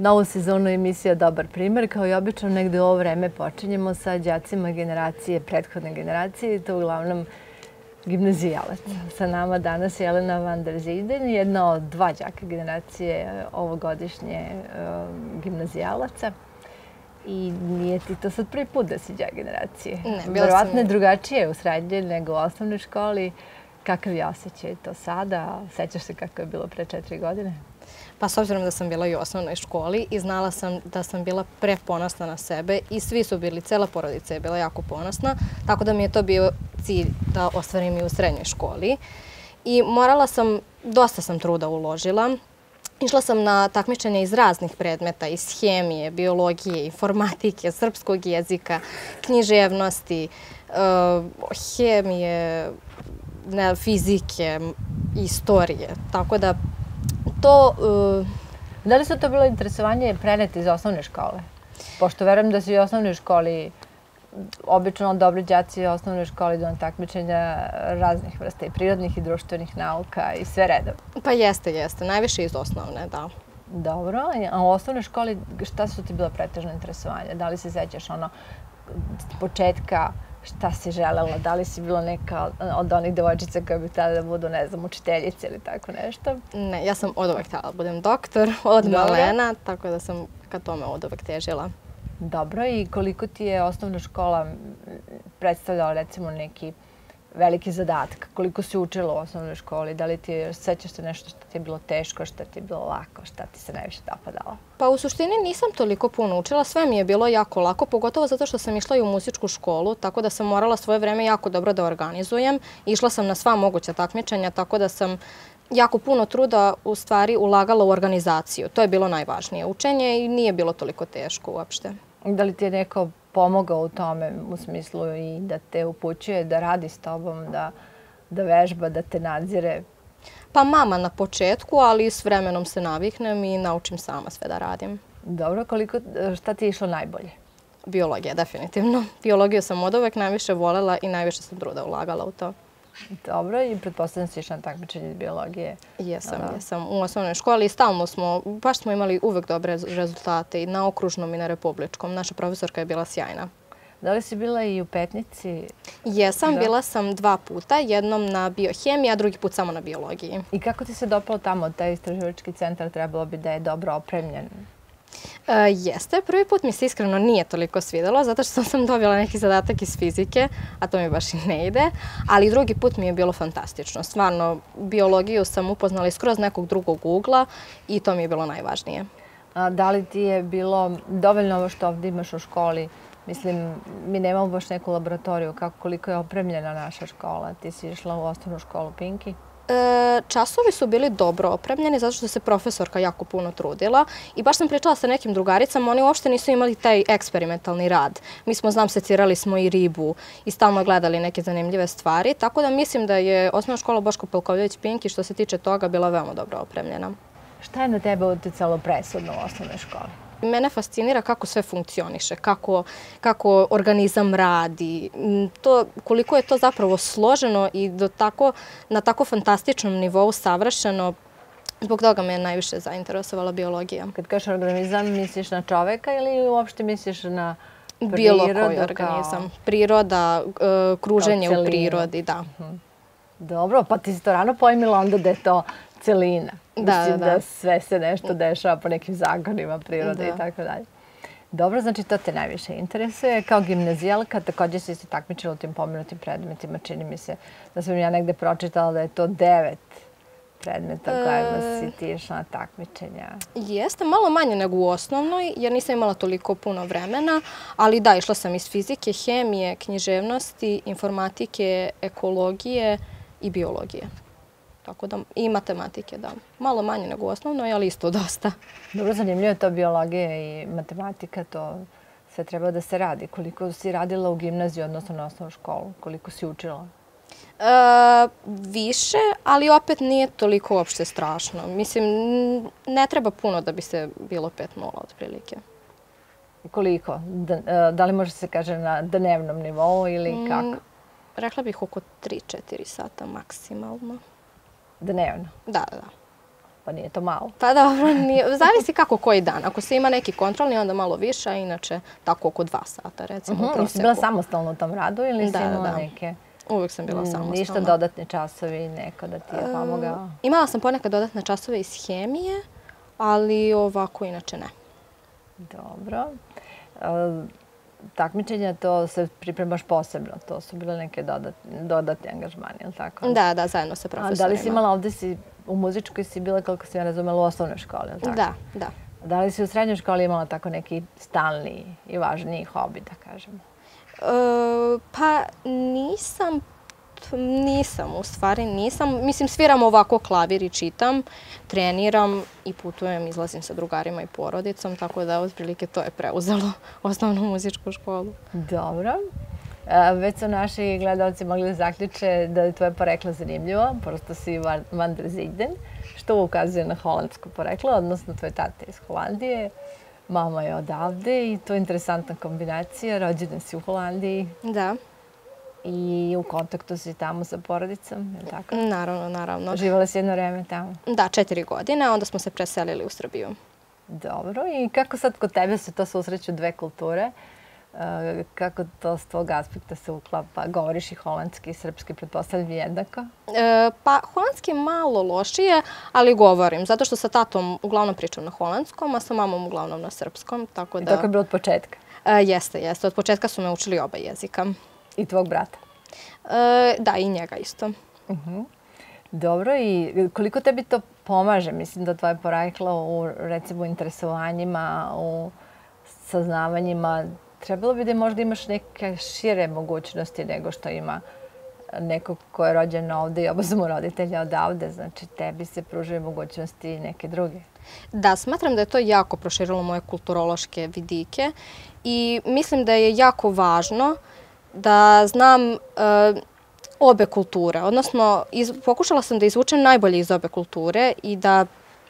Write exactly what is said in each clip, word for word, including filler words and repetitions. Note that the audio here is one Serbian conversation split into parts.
novu sezonu emisija Dobar primer. Kao i obično, negde u ovo vreme počinjemo sa đacima generacije, prethodne generacije, i to uglavnom gimnazijalac. Sa nama danas je Jelena van der Zijden, jedna od dva đaka generacije ovogodišnje gimnazijalaca. I nije ti to sad prvi put da si đak generacije. Ne, bila sam... Verovatno je drugačije u srednjoj nego u osnovnoj školi. Kakav je osjećaj to sada? Sećaš se kako je bilo pre četiri godine? Pa s obzirom da sam bila i u osnovnoj školi i znala sam da sam bila preponosna na sebe i svi su bili, cela porodica je bila jako ponosna, tako da mi je to bio cilj da ostvarim i u srednjoj školi. I morala sam, dosta sam truda uložila. Išla sam na takmičenja iz raznih predmeta, iz hemije, biologije, informatike, srpskog jezika, književnosti, hemije, fizike, istorije. Tako da to... Da li su to bilo interesovanje preneti iz osnovne škole? Pošto verujem da si u osnovnoj školi, obično dobri đaci u osnovnoj školi idu na takmičenja raznih vrsta, i prirodnih i društvenih nauka i sve redom. Pa jeste, jeste. Najviše iz osnovne, da. Dobro. A u osnovnoj školi šta su ti bila pretežno interesovanja? Da li se sećaš ono početka šta si želela? Da li si bila neka od onih devojčica koja bi htjela da budu, ne znam, učiteljice ili tako nešto? Ne, ja sam od uvek htjela da budem doktor, od malena, tako da sam ka tome od uvek težila. Dobro, i koliko ti je osnovna škola predstavljala, recimo, neki veliki zadatak? Koliko si učila u osnovnoj školi? Da li ti sećaš se nešto što ti je bilo teško, što ti je bilo lako, šta ti se najviše dopadalo? Pa u suštini nisam toliko puno učila, sve mi je bilo jako lako, pogotovo zato što sam išla i u muzičku školu, tako da sam morala svoje vreme jako dobro da organizujem. Išla sam na sva moguća takmičenja, tako da sam jako puno truda u stvari ulagala u organizaciju. To je bilo najvažnije učenje i nije bilo toliko teško uopšte. Da li ti je neko pomogao u tome, u smislu i da te upućuje, da radi s tobom, da, da vežba, da te nadzire? Pa mama na početku, ali s vremenom se naviknem i naučim sama sve da radim. Dobro, koliko, šta ti je išlo najbolje? Biologija, definitivno. Biologiju sam od uvek najviše volela i najviše sam truda ulagala u to. Dobro, i pretpostavljam si išla na takmičenje iz biologije. Jesam, jesam. U osnovnoj školi i stalno smo, baš smo imali uvek dobre rezultate i na okružnom i na republičkom. Naša profesorka je bila sjajna. Da li si bila i u Petnici? Jesam, bila sam dva puta. Jednom na biohemiji, a drugi put samo na biologiji. I kako ti se dopalo tamo? Taj istraživački centar trebalo bi da je dobro opremljen. Jeste. Prvi put mi se iskreno nije toliko svidelo, zato što sam dobila neki zadatak iz fizike, a to mi baš i ne ide. Ali drugi put mi je bilo fantastično. Stvarno, biologiju sam upoznala skroz nekog drugog ugla i to mi je bilo najvažnije. Da li ti je bilo dovoljno ovo što ovdje imaš u školi? Mislim, mi nemamo baš neku laboratoriju. Koliko je opremljena naša škola? Ti si išla u osnovnu školu Pinki? Časovi su bili dobro opremljeni zato što se profesorka jako puno trudila i baš sam pričala sa nekim drugaricama, oni uopšte nisu imali taj eksperimentalni rad. Mi smo, znam, secirali smo i ribu i stalno gledali neke zanimljive stvari, tako da mislim da je osnovna škola Boško Pelkovljević Pinki što se tiče toga bila veoma dobro opremljena. Šta je na tebe uticalo presudno u osnovnoj školi? Mene fascinira kako sve funkcioniše, kako, kako organizam radi, to, koliko je to zapravo složeno i do tako, na tako fantastičnom nivou savršeno. Zbog toga me je najviše zainteresovala biologija. Kad kažeš organizam, misliš na čoveka ili uopšte misliš na prirodu? Bilo koji organizam. Kao... Priroda, kruženje u prirodi, da. Dobro, pa ti si to rano pojmila onda da je to celina. Mislim da sve se nešto dešava po nekim zakonima prirode i tako dalje. Dobro, znači to te najviše interesuje. Kao gimnazijalka također si se takmičila u tim pomenutim predmetima. Čini mi se da sam ja negde pročitala da je to devet predmeta kojima si ti išla na takmičenja. Jeste, malo manje nego u osnovnoj, jer nisam imala toliko puno vremena, ali da, išla sam iz fizike, hemije, književnosti, informatike, ekologije i biologije. Tako da i matematike, da. Malo manje nego u osnovnoj, ali isto dosta. Dobro, zanimljivo je to biologija i matematika, to sve treba da se radi. Koliko si radila u gimnaziju, odnosno na osnovnu školu? Koliko si učila? E, više, ali opet nije toliko uopšte strašno. Mislim, ne treba puno da bi se bilo pet nula otprilike. Koliko? Da, da li može se kaže na dnevnom nivou ili kako? Mm, rekla bih oko tri četiri sata maksimalno. Dnevno? Da, da. pa nije to malo. Pa dobro, nije, zavisi kako koji dan. Ako se ima neki kontrolni, onda malo više, a inače tako oko dva sata, recimo, u proseku. Jesi bila samostalno u tom radu ili si imala neke? Uvijek sam bila samostalna. Ništa dodatni časovi, neko da ti je pomogao? Imala sam ponekad dodatne časove iz hemije, ali ovako inače ne. Dobro. Takmičenja, to se pripremaš posebno, to su bile neke dodatni angažmani, ili tako? Da, da, zajedno sa profesorima. Da li si imala ovdje, u muzičkoj si bila, kako si ja razumela, u osnovnoj školi, ili tako? Da, da. Da li si u srednjoj školi imala tako neki stalni i važniji hobi, da kažemo? Pa nisam, nisam u stvari, nisam. Mislim, sviram ovako klavir i čitam, treniram i putujem, izlazim sa drugarima i porodicom, tako da otprilike to je preuzelo osnovnu muzičku školu. Dobro. Već su naši gledalci mogli da zaključe da je tvoje poreklo zanimljivo, prosto si van der Zijden, što ukazuje na holandsko poreklo, odnosno tvoj tata iz Holandije. Mama je odavde i to je interesantna kombinacija. Rođena si u Holandiji. Da. I u kontaktu si tamo sa porodicom, je li tako? Naravno, naravno. Živala si jedno vreme tamo? Da, četiri godine, onda smo se preselili u Srbiju. Dobro. I kako sad kod tebe se to susreću dve kulture? Kako to s tvog aspekta se uklapa? Govoriš i holandski i srpski, pretpostavljam jednako? Pa, holandski je malo lošije, ali govorim. Zato što sa tatom uglavnom pričam na holandskom, a sa mamom uglavnom na srpskom. I tako je bilo od početka? Jeste, jeste. Od početka su me učili oba jezika. I tvog brata? Da, i njega isto. Dobro. I koliko tebi to pomaže? Mislim da tvoje poreklo u, recimo, interesovanjima, u saznavanjima, trebalo bi da možda imaš neke šire mogućnosti nego što ima neko ko je rođen ovde i oba su mu roditelja odavde. Znači, tebi se pružaju mogućnosti i neke druge. Da, smatram da je to jako proširilo moje kulturološke vidike i mislim da je jako važno da znam obe kulture. Odnosno, pokušala sam da izvučem najbolje iz obe kulture i da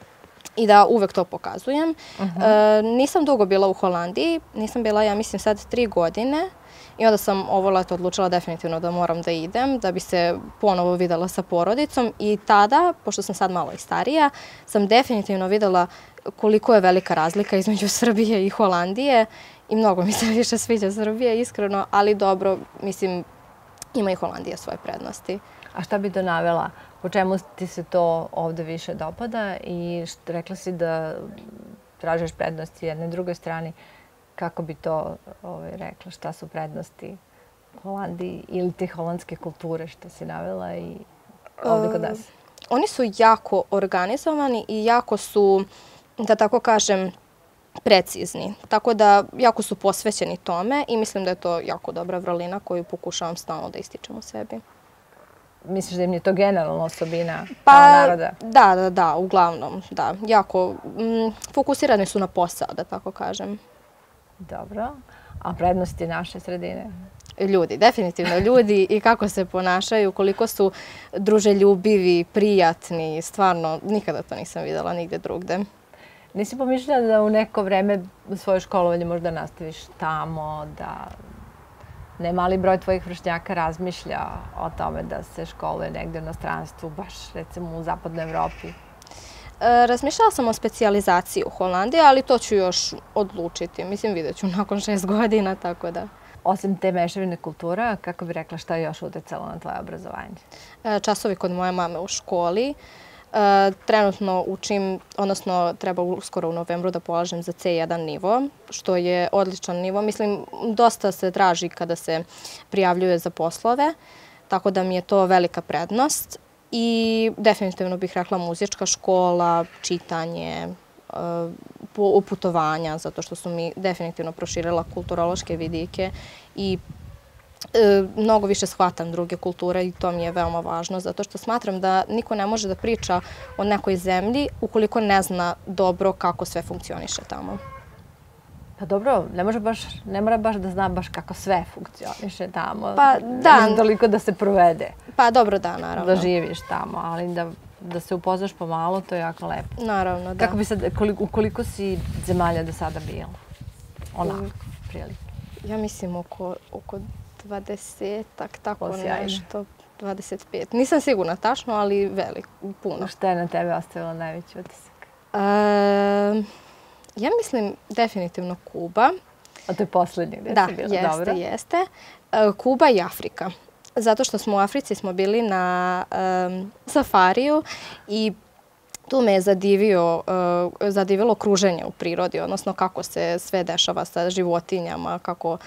i da uvek to pokazujem. Nisam dugo bila u Holandiji, nisam bila, ja mislim, sad tri godine i onda sam ovo leto odlučila definitivno da moram da idem, da bi se ponovo videla sa porodicom i tada, pošto sam sad malo i starija, sam definitivno videla koliko je velika razlika između Srbije i Holandije i mnogo mi se više sviđa Srbija, iskreno, ali dobro, mislim, ima i Holandija svoje prednosti. A šta bi to navela? Po čemu ti se to ovde više dopada i rekla si da tražiš prednosti jedne i drugoj strani. Kako bi to rekla? Šta su prednosti Holandiji ili te holandske kulture što si navela i ovde kod nas? Oni su jako organizovani i jako su, da tako kažem, precizni. Tako da jako su posvećeni tome i mislim da je to jako dobra vrlina koju pokušavam stalno da ističem u sebi. Misliš da im je to generalna osobina naroda? Da, da, da, uglavnom, da. Jako fokusirani su na posao, da tako kažem. Dobro. A prednosti naše sredine? Ljudi, definitivno ljudi i kako se ponašaju, koliko su druželjubivi, prijatni, stvarno nikada to nisam videla nigde drugde. Nisi pomišljala da u neko vreme svoje školovanje možda nastaviš tamo, da ne mali broj tvojih vršnjaka razmišlja o tome da se školuje negde u inostranstvu, baš recimo u zapadnoj Evropi? Razmišljala sam o specijalizaciji u Holandiji, ali to ću još odlučiti. Mislim, vidjet ću nakon šest godina, tako da. Osim te mešavine kultura, kako bi rekla šta je još utjecalo na tvoje obrazovanje? Časovi kod moje mame u školi. Trenutno učim, odnosno treba uskoro u novembru da polažem za C jedan nivo, što je odličan nivo. Mislim, dosta se traži kada se prijavljuje za poslove, tako da mi je to velika prednost. I definitivno bih rekla muzička škola, čitanje, putovanja, zato što su mi definitivno proširila kulturološke vidike i mnogo više shvatam druge kulture i to mi je veoma važno, zato što smatram da niko ne može da priča o nekoj zemlji ukoliko ne zna dobro kako sve funkcioniše tamo. Pa dobro, ne može baš, ne mora baš da zna baš kako sve funkcioniše tamo. Pa da. Ne može toliko da se provede. Pa dobro, da, naravno. Da živiš tamo, ali da, da se upoznaš pomalo, to je jako lepo. Naravno, da. Kako bi sad, koliko, u koliko si zemalja do sada bila? Onako, prilike. Ja mislim oko, oko dvadesetak, tako nešto. dvadeset pet. Nisam sigurna tačno, ali veliko, puno. Šta je na tebe ostavilo najveći utisak? E, ja mislim definitivno Kuba. A to je posljednji gdje da, si bila? Da, jeste, jeste. E, Kuba i Afrika. Zato što smo u Africi smo bili na um, safariju i tu me je zadivio, uh, zadivilo kruženje u prirodi, odnosno kako se sve dešava sa životinjama, kako...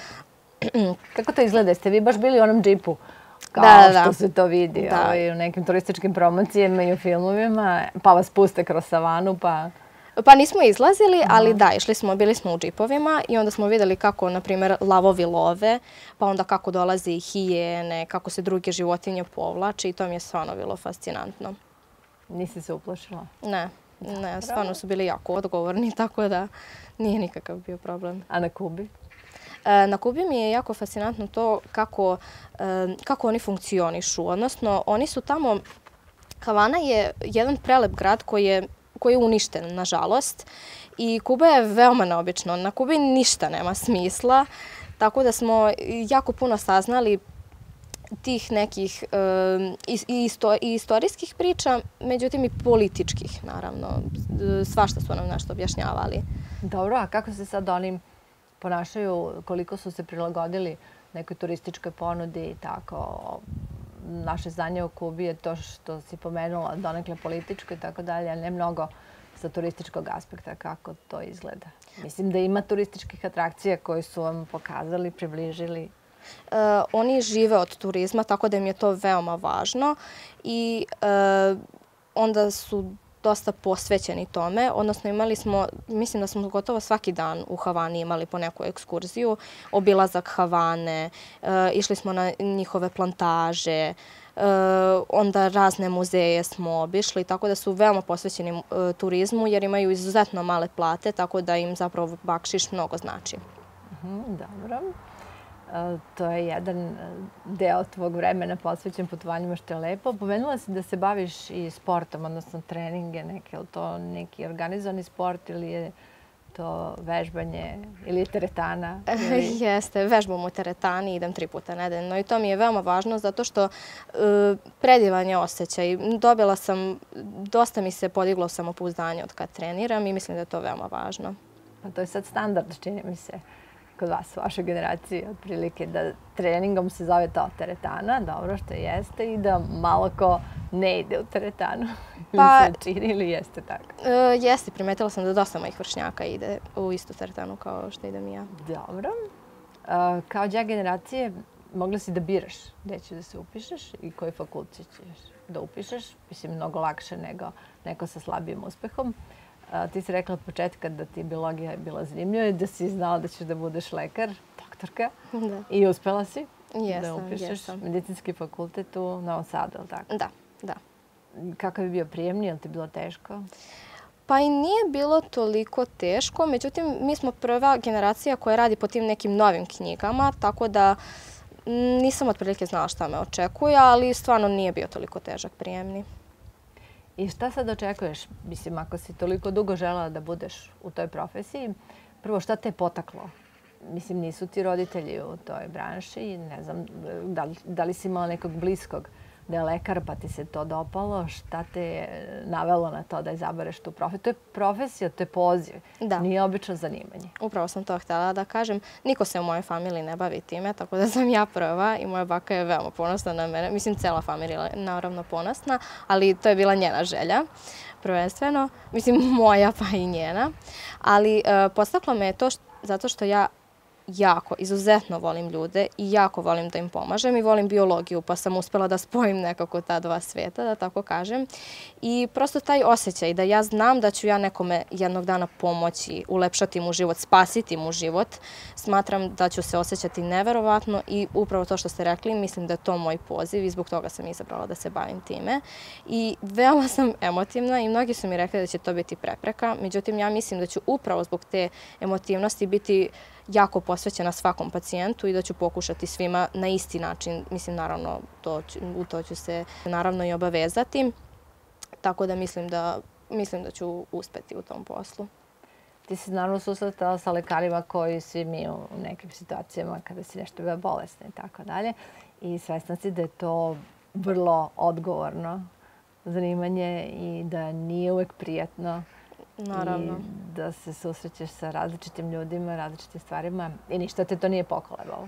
Kako to izgleda? Ste vi baš bili u onom džipu? Kao da, što da. se to vidi da. Ovaj, u nekim turističkim promocijama i u filmovima, pa vas puste kroz savanu, pa... Pa nismo izlazili, ali da, išli smo, bili smo u džipovima i onda smo vidjeli kako, na primjer, lavovi love, pa onda kako dolazi hijene, kako se druge životinje povlače i to mi je stvarno bilo fascinantno. Nisi se uplašila? Ne, ne, stvarno su bili jako odgovorni, tako da nije nikakav bio problem. A na Kubi? Na Kubi mi je jako fascinantno to kako, kako oni funkcionišu, odnosno oni su tamo, Havana je jedan prelep grad koji je koji je uništen, nažalost. I Kuba je veoma neobično. Na Kubi ništa nema smisla, tako da smo jako puno saznali tih nekih um, i, i, isto, i istorijskih priča, međutim i političkih, naravno. Svašta su nam nešto objašnjavali. Dobro, a kako se sad oni ponašaju, koliko su se prilagodili nekoj turističkoj ponudi i tako? Naše znanje o Kubi je to što si pomenula, donekle političko i tako dalje, ali ne mnogo sa turističkog aspekta kako to izgleda. Mislim da ima turističkih atrakcija koje su vam pokazali, približili. Uh, oni žive od turizma, tako da im je to veoma važno i uh, onda su dosta posvećeni tome. Odnosno imali smo, mislim da smo gotovo svaki dan u Havani imali po neku ekskurziju, obilazak Havane, uh, išli smo na njihove plantaže, uh, onda razne muzeje smo obišli, tako da su veoma posvećeni uh, turizmu jer imaju izuzetno male plate, tako da im zapravo bakšiš mnogo znači. Uh-huh, dobro. To je jedan deo tvog vremena posvećen putovanjima, što je lepo. Pomenula si da se baviš i sportom, odnosno treninge neke. Je li to neki organizovani sport ili je to vežbanje ili je teretana? Ili... Jeste, vežbam u teretani, idem tri puta nedeljno i to mi je veoma važno zato što uh, predivan je osjećaj. Dobila sam, dosta mi se podiglo samopouzdanje od kad treniram i mislim da je to veoma važno. Pa to je sad standard, čini mi se, kod vas, u vašoj generaciji, otprilike da treningom se zove to teretana, dobro što jeste, i da malo ko ne ide u teretanu. Pa, se čini ili jeste tako? Uh, jeste, primetila sam da dosta mojih vršnjaka ide u istu teretanu kao što idem i ja. Dobro. Uh, kao đak generacije mogla si da biraš gdje ćeš da se upišeš i koji fakultet ćeš da upišeš. Mislim, mnogo lakše nego neko sa slabijim uspehom. Uh, ti si rekla od početka da ti biologija je bila zanimljiva i da si znala da ćeš da budeš lekar, doktorka. Da. I uspela si jesam, da upišeš jesam. medicinski fakultet u Novom Sadu, je li tako? Da, da. Kakav je bio prijemni? Je li ti bilo teško? Pa i nije bilo toliko teško, međutim, mi smo prva generacija koja radi po tim nekim novim knjigama, tako da nisam otprilike znala šta me očekuje, ali stvarno nije bio toliko težak prijemni. I šta sad očekuješ? Mislim, ako si toliko dugo želela da budeš u toj profesiji, prvo šta te je potaklo? Mislim, nisu ti roditelji u toj branši, ne znam, da li, da li si imala nekog bliskog da je lekar pa ti se to dopalo, šta te je navelo na to da izabereš tu profesiju? To je profesija, to je poziv, da. Nije obično zanimanje. Upravo sam to htjela da kažem. Niko se u mojoj familiji ne bavi time, tako da sam ja prva i moja baka je veoma ponosna na mene. Mislim, cela familija je naravno ponosna, ali to je bila njena želja, prvenstveno. Mislim, moja pa i njena. Ali uh, postaklo me je to što, zato što ja jako, izuzetno volim ljude i jako volim da im pomažem i volim biologiju, pa sam uspela da spojim nekako ta dva svijeta, da tako kažem. I prosto taj osjećaj da ja znam da ću ja nekome jednog dana pomoći, ulepšati mu život, spasiti mu život, smatram da ću se osjećati neverovatno i upravo to što ste rekli, mislim da je to moj poziv i zbog toga sam izabrala da se bavim time. I veoma sam emotivna i mnogi su mi rekli da će to biti prepreka, međutim ja mislim da ću upravo zbog te emotivnosti biti jako posvećena svakom pacijentu i da ću pokušati svima na isti način. Mislim, naravno, to ću, u to ću se naravno i obavezati. Tako da mislim da, mislim da ću uspeti u tom poslu. Ti si naravno susretala sa lekarima koji svi mi u nekim situacijama kada si nešto bila bolesna i tako dalje. I svesna si da je to vrlo odgovorno zanimanje i da nije uvek prijatno. Naravno. I da se susrećeš sa različitim ljudima, različitim stvarima i ništa te to nije pokolebalo.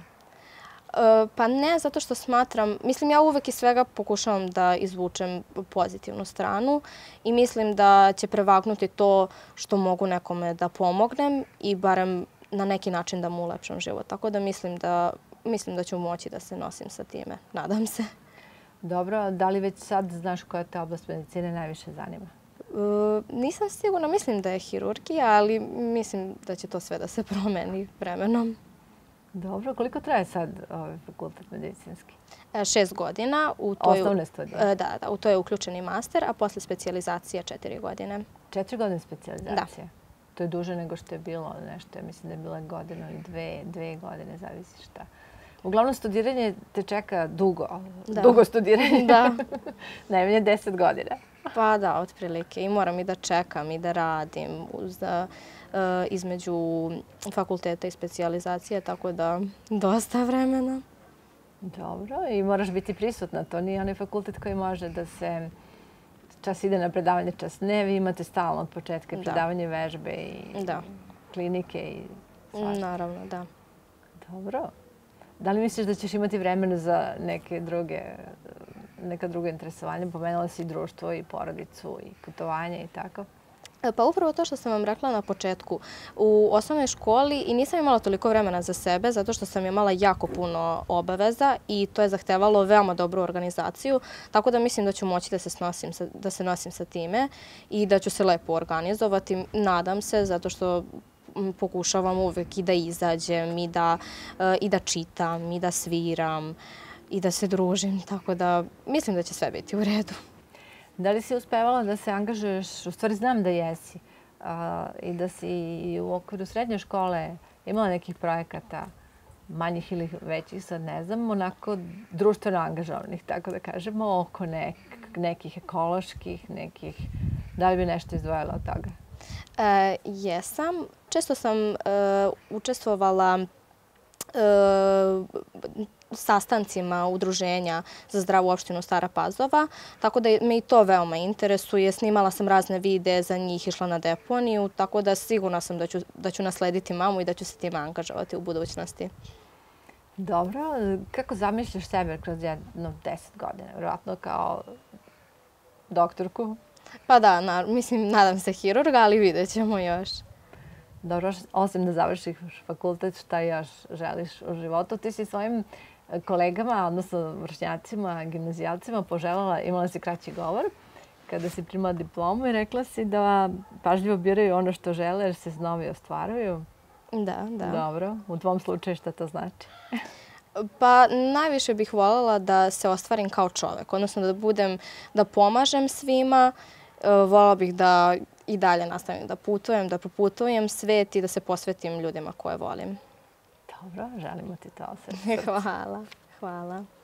Pa ne, zato što smatram, mislim ja uvek iz svega pokušavam da izvučem pozitivnu stranu i mislim da će prevagnuti to što mogu nekome da pomognem i barem na neki način da mu ulepšam život. Tako da mislim da, mislim da ću moći da se nosim sa time. Nadam se. Dobro, da li već sad znaš koja te oblast medicine najviše zanima? Uh, nisam sigurna, mislim da je hirurgija, ali mislim da će to sve da se promeni vremenom. Dobro, koliko traje sad ovaj fakultet medicinski? E, šest godina. U to Osnovne studije? E, da, da, u to je uključen i master, a posle specijalizacije četiri godine. Četiri godine specijalizacije? Da. To je duže nego što je bilo nešto. Ja mislim da je bila godinu ili dve, dve godine, zavisi šta. Uglavnom, studiranje te čeka dugo. Da. Dugo studiranje. Da. Najmanje deset godina. Pa da, otprilike. I moram i da čekam i da radim uz, uh, između fakulteta i specijalizacije, tako da dosta vremena. Dobro, i moraš biti prisutna. To nije onaj fakultet koji može da se čas ide na predavanje, čas ne. Vi imate stalno od početka Da. predavanje vežbe i Da. klinike i svašta. Naravno, da. Dobro. Da li misliš da ćeš imati vremena za neke druge, neka druga interesovanja? Pomenula si društvo i porodicu i putovanje i tako. Pa upravo to što sam vam rekla na početku. U osnovnoj školi i nisam imala toliko vremena za sebe zato što sam imala jako puno obaveza i to je zahtevalo veoma dobru organizaciju. Tako da mislim da ću moći da se, snosim sa, da se nosim sa time i da ću se lepo organizovati. Nadam se zato što pokušavam uvek i da izađem i da, i da čitam i da sviram i da se družim. Tako da mislim da će sve biti u redu. Da li si uspevala da se angažuješ, u stvari znam da jesi, i da si i u okviru srednje škole imala nekih projekata, manjih ili većih, sad ne znam, onako društveno angažovanih, tako da kažemo, oko nek, nekih ekoloških, nekih, da li bi nešto izdvojila od toga? E, jesam. Često sam e, učestvovala e, sastancima udruženja za zdravu opštinu Stara Pazova, tako da me i to veoma interesuje. Snimala sam razne videe za njih, išla na deponiju, tako da sigurna sam da ću, da ću naslediti mamu i da ću se time angažovati u budućnosti. Dobro. Kako zamišljaš sebe kroz jedno deset godina? Vjerojatno kao doktorku? Pa da, na, mislim, nadam se hirurga, ali vidjet ćemo još. Dobro, osim da završiš fakultet, šta još želiš u životu? Ti si svojim kolegama, odnosno vršnjacima, gimnazijalcima poželjela, imala si kraći govor kada si primala diplomu i rekla si da pažljivo biraju ono što žele jer se snovi ostvaruju. Da, da. Dobro. U tvom slučaju šta to znači? Pa najviše bih voljela da se ostvarim kao čovek, odnosno da budem, da pomažem svima. Voljela bih da i dalje nastavim da putujem, da proputujem svet i da se posvetim ljudima koje volim. Dobro, želimo ti to sve. Hvala, hvala.